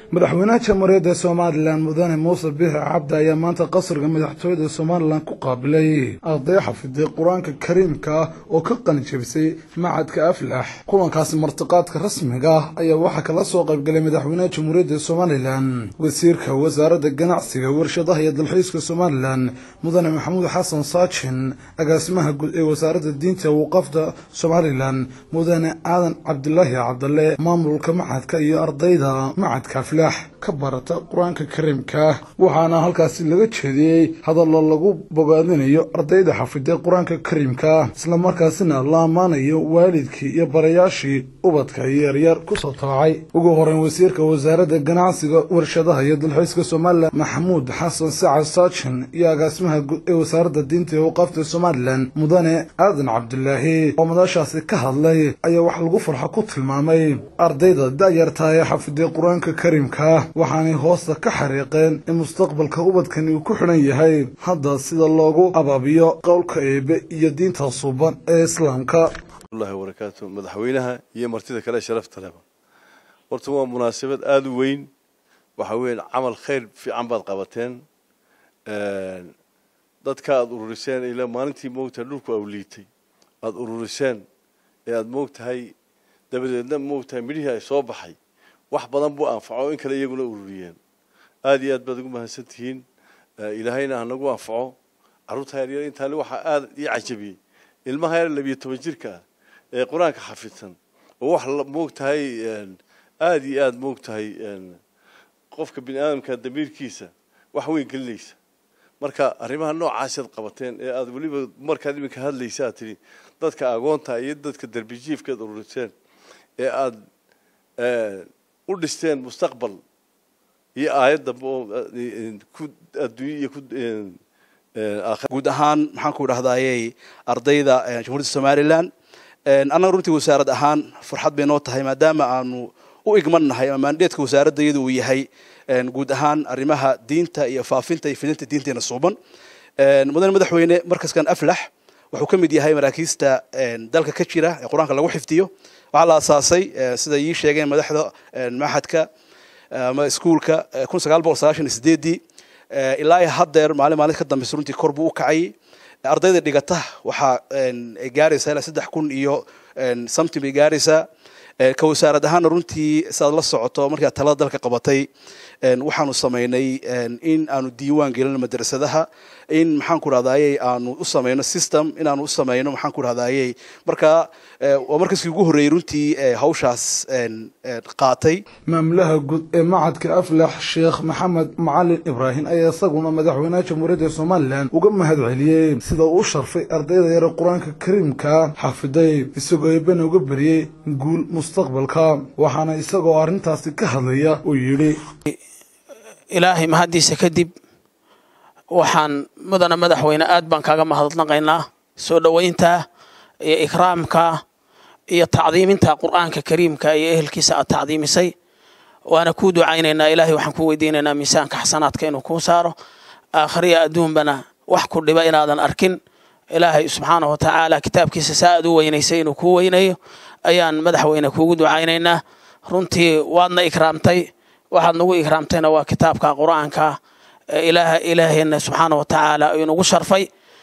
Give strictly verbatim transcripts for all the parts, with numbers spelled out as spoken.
madaxweynaha jamhuuriyadda Soomaaliland mudane Muuse Biixi Cabdi ayaa maanta qasriga madaxtooyada Soomaaliland ku qaabilay arday xafiday Quraanka Kariimka oo ka qalin jabisay macadka Aflax. kulankaas martiqaadka rasmiga ah ayaa waxa kala soo qayb galay madaxweynaha jamhuuriyadda Soomaaliland, wasiirka wasaaradda ganacsiga, warshadaha iyo dalxiiska Soomaaliland mudane Maxamuud Xasan Saajin, agaasimaha guud ee wasaaradda diinta iyo waqafda Soomaaliland mudane Aadan Cabdullaahi Cabdalle, maamulka macadka iyo ardayda macadka Aflax ka barata Quraanka Kariimka. waxaana halkaas laga jeediyay hadallo lagu bogaadinayo ardayda xafiday Quraanka Kariimka, isla markaasina la amaanayo waalidkii iyo barayaashii ubadka yaryar ku soo taabacay. ugu horeyn wasiirka wasaaradda ganacsiga, warshadaha iyo dalxiiska Soomaaliland Maxamuud Xasan Saajin iyo agaasimaha guud ee wasaaradda diinta iyo waqafda Soomaaliland mudane Aadan Cabdullaahi oo madashaasi ka hadlay ayaa wax lagu farxo ku tilmaamay ardayda da'yarta ee xafiday Quraanka Kariimka, waxaanay hoosta ka xariiqeen in mustaqbalka ubadkani uu ku xidhan yahay hadda sida loogu abaabiyo qowlka Eebe iyo diinta suuban ee Islaamka. الله وبركاته مدحوينها هي مرتدى كلا شرفت لها ورتوا مناسبة آذ وين وحوين عمل خير في عمباد قبتين ضد كاد أورسان إلى ما أنتي موت لوك أوليتي أد أورسان أد موت هاي دبل موت هاي مريها صباحي واحد بدن بو أنفعوا إن كلا يقولوا أوريان آدي أد بدكم هالستين إلى هنا هنقوا أنفعوا عروض هاي أنت هلو آذ يعجبي المهير اللي بيتوجرك قرآنك حفظا وواحد موقتهاي آدي آد موقتهاي قفك بين آدم كدمير كيسة وحوين كليس مركا أريمها النوع عاشد قبتين آد ولي مركا دي من هاد ليساتري ضدك أقوانتها يددك الدربيجيف كده ورسان آد ودستين مستقبل هي آيات دبو كود الدنيا كود guud ahaan maxaan ku dhahdaayay ardayda jamhuuriyadda Soomaaliland ana runtii wasaarad ahaan farxad bay noo tahay maadaama aanu u igmanahay mandateska wasaaradda iyadu uu yahay guud ahaan arrimaha diinta iyo faafinta iyo fidinta diinteena suuban. mudane madaxweyne markaskan Aflax wuxuu kamid yahay maraakiista dalka ka jira ee Quraanka lagu xifdiyo. waxa la aasaasay sida ay sheegeen madaxda maxadka ama iskuulka kun sagaal boqol sagaashan iyo sideed ilaa haddeer maalin maalin ka dambeysay runtii kor buu u kacay. ardayda dhigata waxa ay gaaraysaa ilaa saddex kun iyo something bay gaaraysaa. ka wasaarad ahaan runtii saad la socoto markii talada dalka qabatay waxaanu sameynay in aanu diiwaan gelino madrasadaha, in maxaan ku raadayay aanu u sameeyno system, in aanu u sameeyno maxaan ku raadayay marka waa markii ugu horeeyay runtii hawshaas qaatay. maamulaha guud ee macadka Aflax Sheekh Maxamed Macalin Ibrahim ayaa isaguna madaxweynaha jamhuuriyadda Soomaaliland uga mahad celiyay sida uu sharfay ardayda yar Quraanka Kariimka xafiday, isagoo Eebena uga bariyay guul mustaqbalka. waxaana isagoo arintaasi ka hadlaya uu yiri ilaahay mahadiisa kadib waxaan mudana madaxweyne aad baan kaaga mahadnaqaynaa soo dhaweynta iyo ikraamka iyo tacdiiminta Quraanka Kariimka iyo ehelkiisa aad tacdiimisay. waana ku ducaynaynaa ilaahay, waxaan ku weydiinaynaa miisaanka xasanaadka inuu ku saaro aakhiriya adduunbana wax ku dhiba inaadan arkin. ilaahay subxaanahu wa tacaala kitaabkiisa saad u weynaysay inuu ku weynayo ayaan madaxweyne kuugu ducaynaynaa. runtii waadna ikraamtay, waxaad nagu ikraamtayna waa kitaabka Quraanka ilaaha ilaahayna subxaanahu wa tacaala inuu sharfay.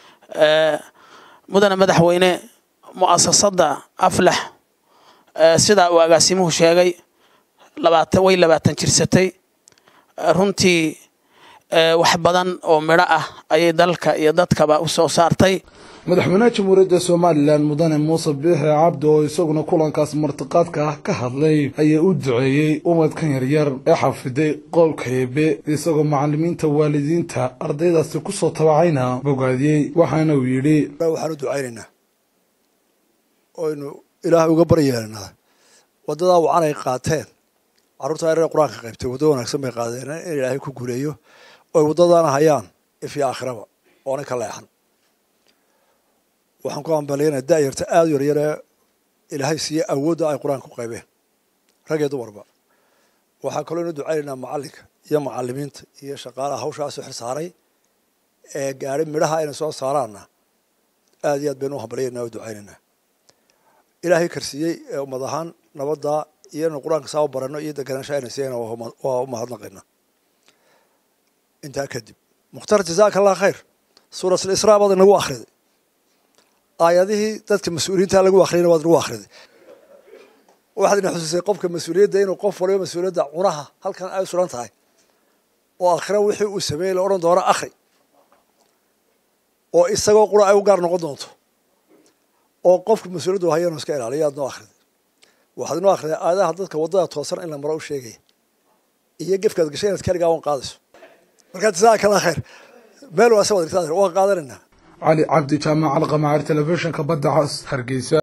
mudana madaxweyne mu'asasada Aflax sida uu agaasimuhu sheegay labaatan way labaatan jirsatay. runtii wax badan oo midho ah ayay dalka iyo dadkaba u soo saartay. madaxweynaha jamhuuriyadda Soomaaliland mudane Muuse Biixi Cabdi oo isaguna kulankaas martiqaadka ah ka hadlay ayaa u duceeyay umadkan yaryar ee xafiday qowlka Eebe, isagoo macallimiinta, waalidiinta, ardaydaasi ku soo tabacayna bogaadiyay. waxaana uu yiri waxaan u ducaynaynaa oo inuu ilaahay uga baryeelnaa wadada wacan ay qaateen carruurta ay Quraanka qaybtay waddo wanaagsan bay qaadeen in ilaahay ku guuleeyo oo wadadana hayaan if iyo aakhiraba oo ka leexan. waxaan ku ambaleyna daayirta aad yar yar ilaahay siiye awoodda ay Quraanka ku qaybeen rag iyo dumarba. waxaan kaloo inuu ducaynaynaa macallinka iyo macallimiinta iyo shaqaalaha hawshaas xil saaray ee gaaray midhaha inay soo saaraana aad iyo aad baynu u hambalyeynaa oo ducaynaynaa. ilaahay karsiyey ummadahan nabadda iyanu qur-aanka saa u barano iyo deganaanshaha ayna siiyana waa u mahadnaqayna intaa kadib mukhtar jazaaka allah khayr suurat alisraa baad inagu akhriday aayadihii dadka mas-uuliyiinta lagu akhriyana waad nagu akhriday waxaad ina xusuusay qofka mas-uuliyadda inuu qof waliba mas-uuliyadda cunaha halkan ay suran tahay oo akhira wixii uu sameeyey la odhan doono akhri oo isagoo qura ay u gaar noqon doonto oo qofka mas-uuliyaddu hayanu iska ilaaliyo aad noo akhriday waxaad inoo akhriday aayadaha dadka waddada toosan in la maro u sheegaya iyo gefkaad gashay inaad keligaa wan qaadayso markaa jazaaka allah khayr meel waa sa wad waan qaadanaynaa cali cabdi jaamac alqamacaar telefishinka badda cas hargeysa